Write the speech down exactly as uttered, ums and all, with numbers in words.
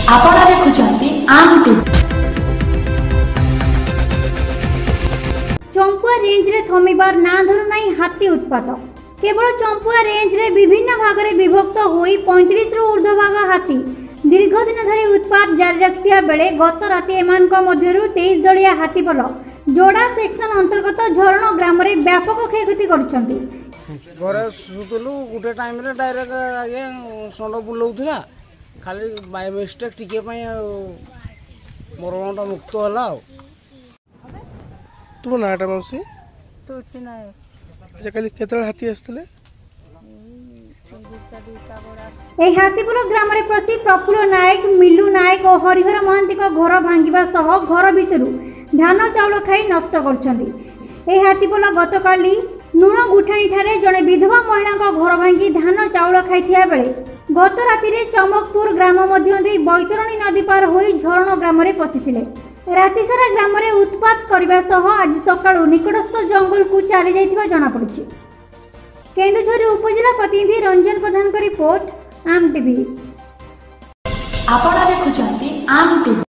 ଆପଣ ଦେଖୁଛନ୍ତି ଆମ ଟିଭି। चंपुआ रेंज रे थमिबार ना धरु नहीं हाथी उत्पात। केवल चंपुआ रेंज रे विभिन्न भाग रे विभक्त होई पैंतीस रु ऊर्ध्व भाग हाथी दीर्घ दिन धरी उत्पात जारी रखिया बेले गत राति एमानक मध्यरु तेईस दलिया हाथीपल जोड़ा सेक्शन अंतर्गत झरण ग्राम रे व्यापक क्षयक्षति करछंती। घरे सुतलु गुटे टाइम रे डायरेक्ट आगे सोंड बुलौथला खाली बाय मिस्टेक टिके पई मरणटा मुक्त होला। तुम नाटा मौसी तुलसी नायक अच्छा कल केतल हाथी आसतले ए हाथीपुल ग्राम रे प्रति प्रफुल्ल नायक मिलू नायक और हरिहर महांती को घर भांगिबा सह घर भितरु धान चाउल खाई नष्ट करछंती। ए हाथीपुल गतकाली नुण गुठाणी ठारे जने विधवा महिला को घर भांगी धान चाउल खाइथिया बेले गत राति रे चमकपुर ग्राम मध्य दे बैतरणी नदी पार होई झरण ग्राम रे पसिथिले। राति सारा ग्राम रे उत्पात करबा सह आज सकाळु निकटस्थ जंगल को चली जाइथिबा जणा पड़िछि। केन्दुझर उपजिला प्रतिनिधि रंजन प्रधान को रिपोर्ट आम टीवी। ଆପଣ ଦେଖୁଛନ୍ତି ଆମ ଟିଭି।